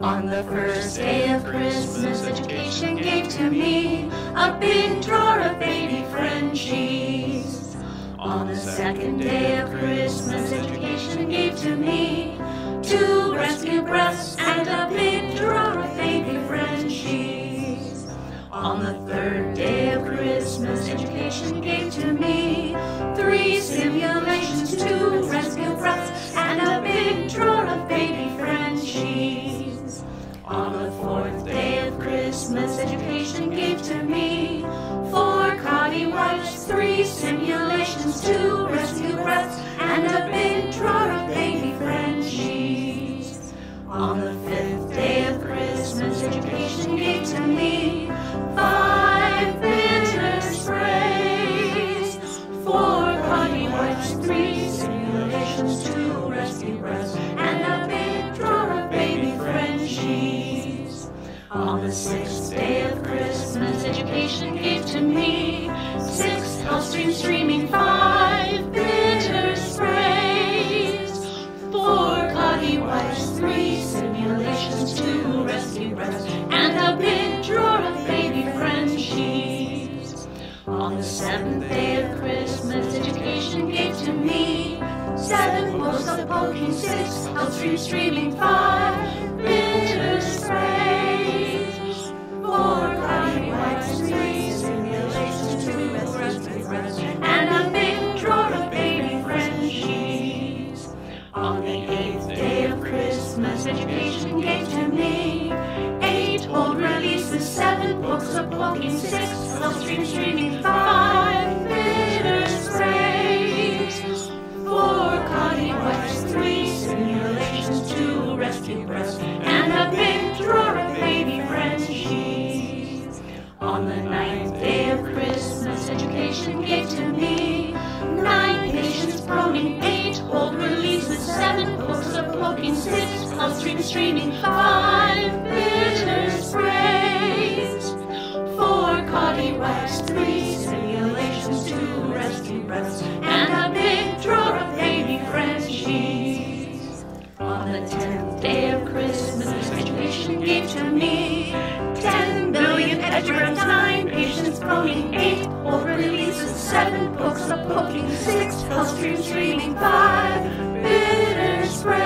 On the first day of Christmas, education gave to me a big drawer of baby Frenchies. On the second day of Christmas, education gave to me 2 rescue breaths and a big drawer of baby Frenchies. On the third day of Christmas, education gave to me 3 simulations, 2 rescue breaths, and a big drawer of baby Frenchies. On the fourth day of Christmas, education gave to me 4 cotty wipes, 3 simulations, 2 rescue breaths, and a big drawer of baby Frenchies. On the fifth day of Christmas, education gave to me 5 bitter sprays, 4 cotty wipes, 3 simulations, 2 rescue breaths, and a big drawer of baby Frenchies. On the sixth day of Christmas, education gave to me 6 Gulfstream streaming, 5 bitter sprays, 4 cotty wipes, 3 simulations, 2 rescue breaths, and a big drawer of baby Frenchies. On the seventh day of Christmas, education gave to me 7 books of poking, 6 Gulfstream streaming, 5 bitter sprays, 4 cotty wipes, 3 simulations, 2 rescue breaths, and a big drawer of baby Frenchies. On the 8th day of Christmas, education gave to me 8 hold releases, 7 books of poking, 6 Gulfstream streaming, 5 bitter sprays, 4 cotty wipes, 3 simulations, 2 rescue breaths, and a big drawer of baby Frenchies. On the 9th day of Christmas, education gave to me 9 patients proning, 8 hold releases, 7 books of poking, 6 Gulfstream streaming, 5 bitter sprays, 4 cotty wipes, 3 simulations, 2 rescue breaths, and a big drawer of baby Frenchies. On the 10th day of Christmas, education gave to me 10 billion edgerams, 9 patients proning, 8 hold releases, 7 books of poking, 6 Gulfstream streaming, 5 bitter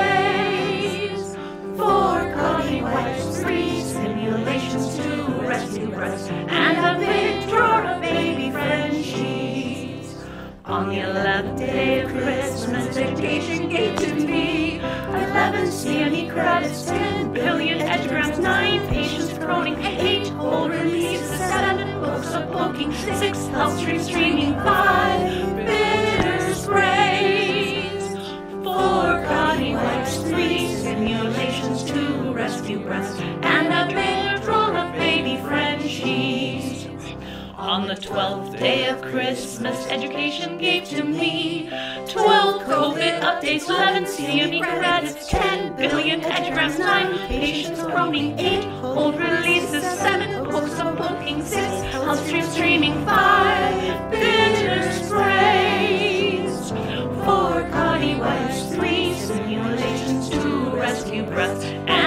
sprays, 4 cotty wipes, 3 simulations, 2 rescue breaths, and a big drawer of baby Frenchies. On the 11th day of Christmas, education gave to me 11 CME credits, 10 billion edgerams, 9 patients proning, 8 hold releases, 7 books of poking, 6 Gulfstream streaming, 5 bitter sprays, 4 cotty wipes, 3 simulations, 2 rescue breaths, and a big drawer of baby Frenchies. On the 12th day of Christmas, education gave to me 12 COVID updates, 11 CME credits, 10 billion edgerams, 9 patients proning, 8 hold releases, 7 books of poking, 6 Gulfstream streaming, 5 bitter sprays, 4 cotty wipes, 3 simulations, 2 rescue breaths, and